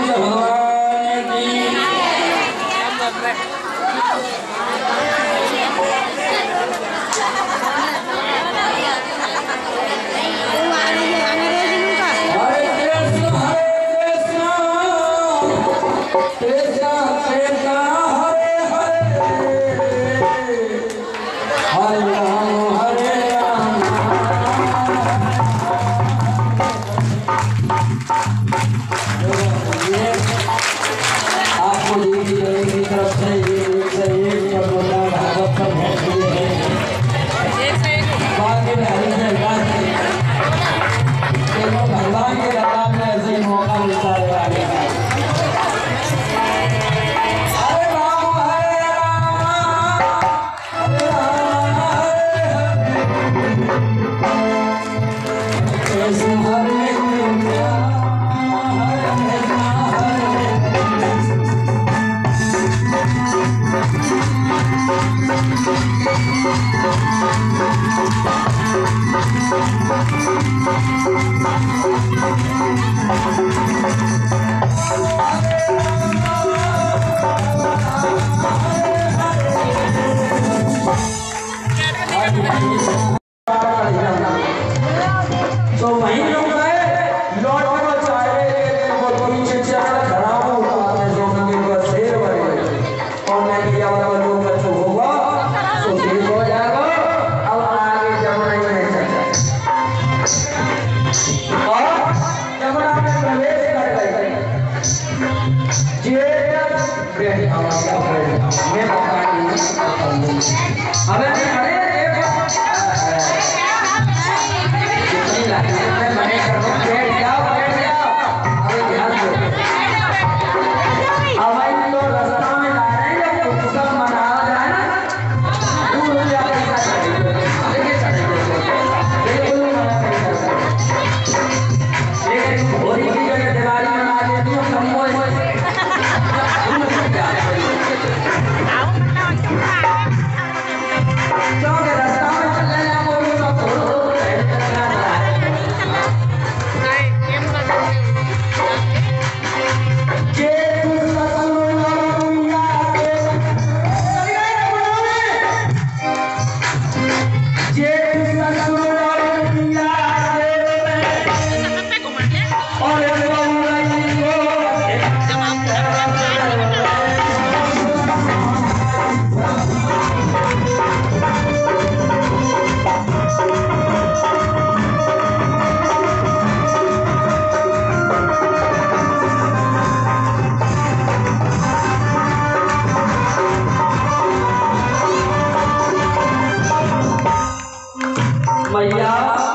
मैया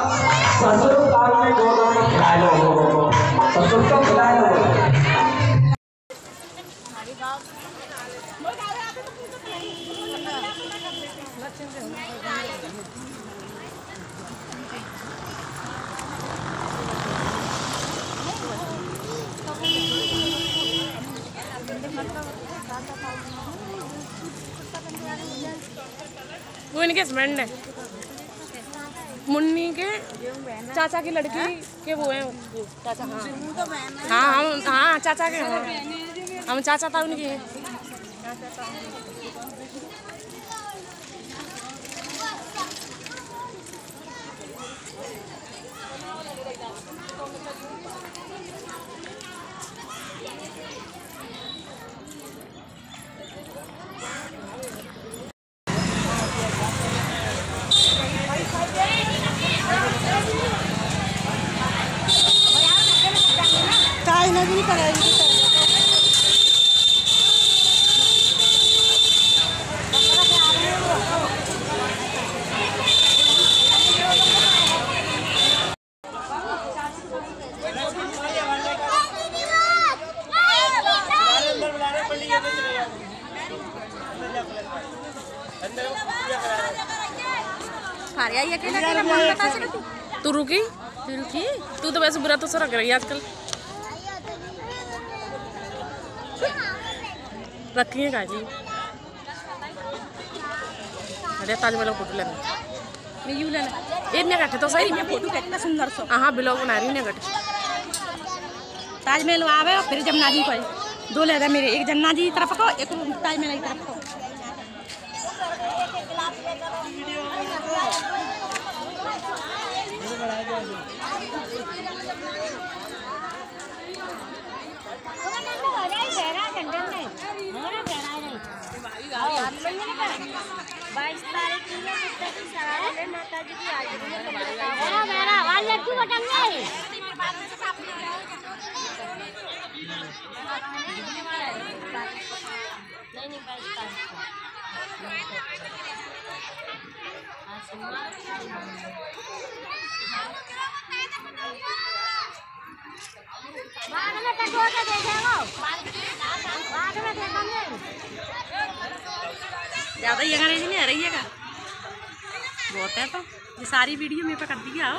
ससुर काल में दो दाने खिलाए लो, ससुर को खिलाए लो। वो इनके हस्बैंड है, मुन्नी के चाचा की लड़की के वो हैं चाचा। हाँ हाँ चाचा के, हम चाचा था उनकी। नहीं करेगी तू रुकी तू तो वैसे बुरा तो सो रख रही है आजकल। रखी है काजी अरे ताजमहल फोटो लेना यू लेना इतने कट्ठे तो सही फोटो कितना सुंदर सो। हाँ ब्लॉग बना रही हूँ कट्ठे ताजमहल आवे और फिर जमुना जी को 2 ले दे मेरे, एक जमुना जी तरफ को, एक ताजमहल की तरफ को। माता जी की लड्डू ज्यादा ही अंग्रेजी नहीं आ रही है का बहुत है, तो ये सारी वीडियो मेरे पे कर दी आओ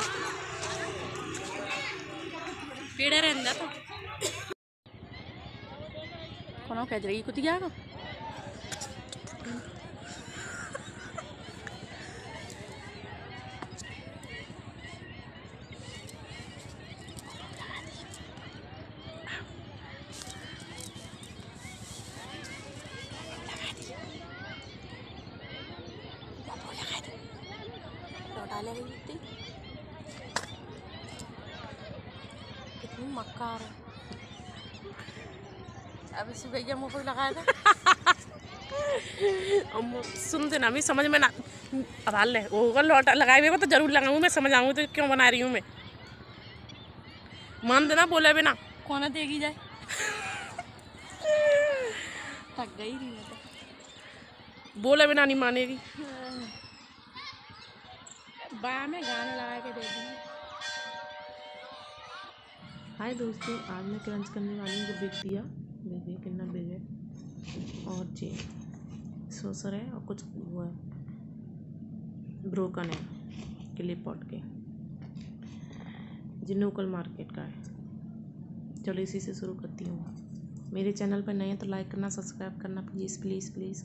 पेड़े रहने तो कौन कह रही कुतिया को कितनी मक्कार है। अब इसी भैया मुँह पर लगाया था सुनते ना, मैं समझ में ना अब हाल ले वो लौटा लगाए हुए तो जरूर लगाऊँ, मैं समझ आऊँगी तो क्यों बना रही हूँ मैं, मान देना बोले बिना कौन देगी जाए थक गई रही है तो बोले बिना नहीं मानेगी। बा में गाना लगा के दे दूँगी। हाय दोस्तों, आज मैं क्रंच करने वाली हूँ बिग दिया, देखिए कितना बिग है, और जी सोसर है और कुछ वो है ब्रोकन है क्लिप पॉट के, जो लोकल मार्केट का है। चलो इसी से शुरू करती हूँ। मेरे चैनल पर नए हैं तो लाइक करना, सब्सक्राइब करना प्लीज़ प्लीज़ प्लीज़।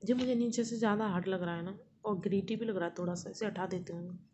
जो मुझे नीचे से ज़्यादा हार्ड लग रहा है ना, और ग्रीटी भी लग रहा है थोड़ा सा, इसे हटा देती हूँ।